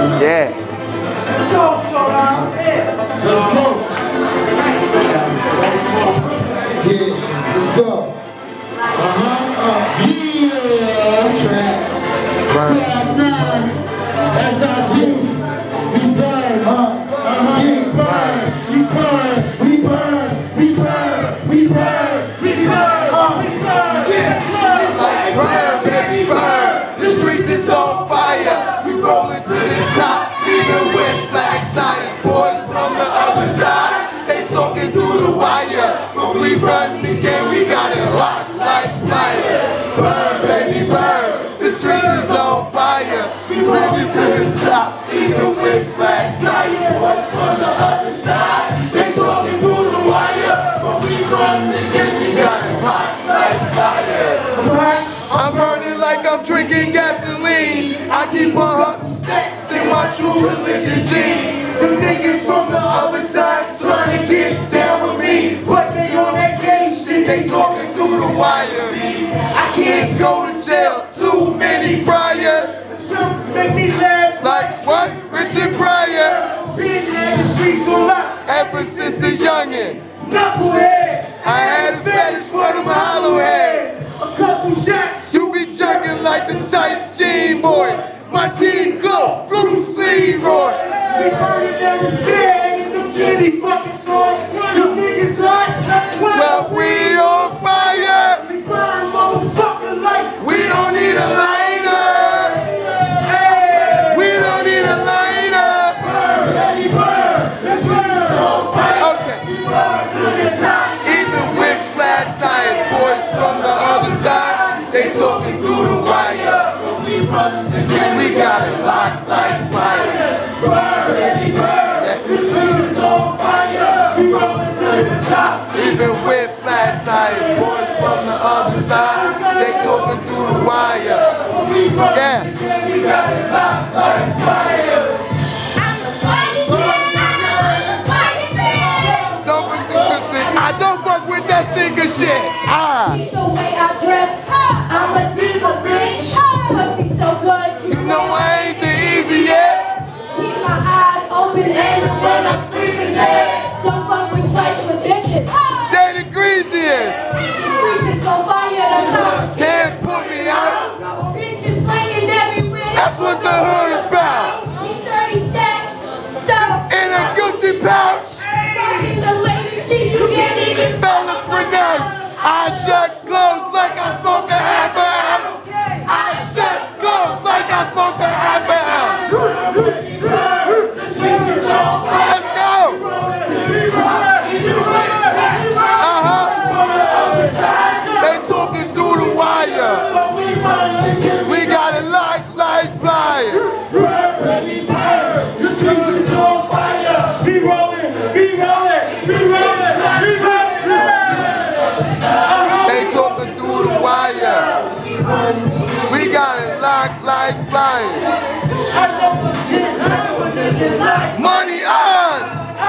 Yeah. Let's go, Showdown. Yeah. Yeah, let's go. Yeah, tracks. Cloud 9, that's not you. We burn, we burn, we burn, we burn, we burn, we burn, we burn, we burn. Yeah, it's like burn, baby, burn. The streets is on fire. We rolling to the top, even with flat tires. Boys from the other side, they talking through the wire. But we run the game, we got it locked like fire. Burn, baby, burn. The streets is on fire. We rolling to the top, even with flat tires. Boys from the other side, they talking through the wire. But we run the game, we got it locked like fire. I'm burning like I'm drinking gasoline. I keep 100 stacks in my true religion jeans. The niggas from the other side trying to get down with me, but they on that gay shit, they talking through the wire. I can't go to jail, too many briars. Make me laugh. Like what? Richard Pryor. Been in the streets a lot. Ever since a youngin', Knucklehead. I had a fetish for them hollow heads. A couple shots. You be jerking like the tight jean boys. My team glow, Bruce Leroy. We burning down the stairs in them kitty fucking toys. You niggas hot. Well, we on fire. We burn motherfucker like. We don't need a lighter. Hey. We don't need a lighter. Burn, baby, burn. Let's burn on fire. Okay. We burn to the top. Even with flat tires, boys from the other side, they talking through the wire. But we run the game, we got it locked like fire. Burn, baby, burn. The street is on fire. We rolling to the top. Even with flat tires, boys from the other side, they talking through the wire. We burn. Yeah. We got it locked like fire. I don't fuck with that sneaker shit. The way I dress, I'm a diva, bitch. Pussy so good, You know I ain't the easiest. keep my eyes open and when I'm freezing there. Don't fuck with trite traditions. They the greasiest. Streets is on fire, the cops. Can't put me out. Bitches slinging everywhere. That's what the hood about. 30 stacks, stuff. In a Gucci pouch. Fucking the latest shit you can't even Spell and pronounce. I shut clothes like I smoke a half an ounce. I shut clothes like I smoke a half an ounce. Let's go. They talking through the wire. We got it locked like pliers. Be rolling, be rolling, be rolling, be rolling. They talking through the wire. We got it locked like pliers. Money us.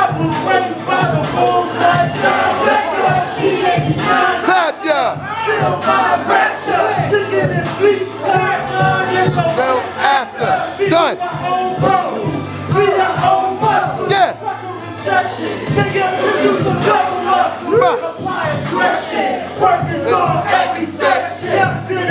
Clap ya. Well, after. Done. Yeah. Every section.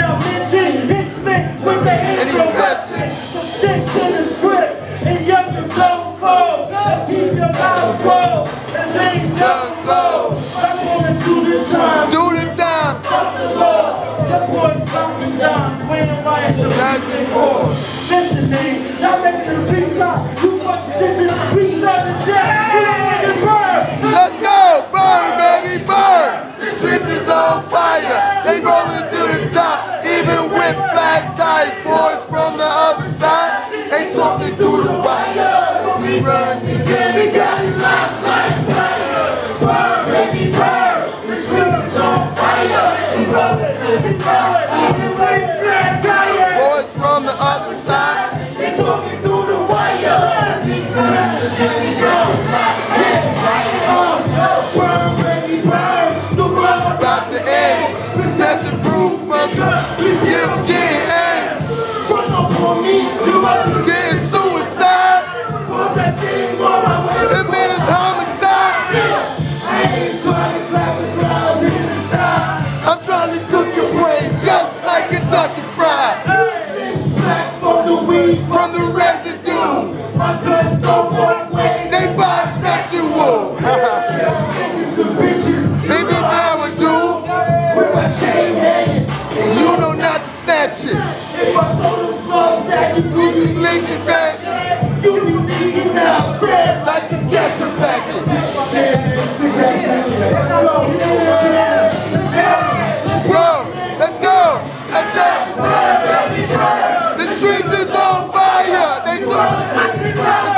Any section. Stick to the script and younger don't fold. Keep your mouth closed and things don't flow. I'm gonna do the time. Do the time. Fuck the law. Your boy's bumping down, playing right the That's before. Listen, man, y'all making the beat up. You fucking this is the beat up and jack. Let's go. Burn, baby, burn. The streets is on fire. They rolling to the top. Even with flat tires, boys from the other side, they talking through the wire. We run the game, we got it locked like fire. Burn, baby, burn. The streets is on fire. We rolling to the top. Even with flat tires, boys from the other side. keep leaking back. You be leaking out there like a ketchup packet. Let's go. The streets is on fire. They took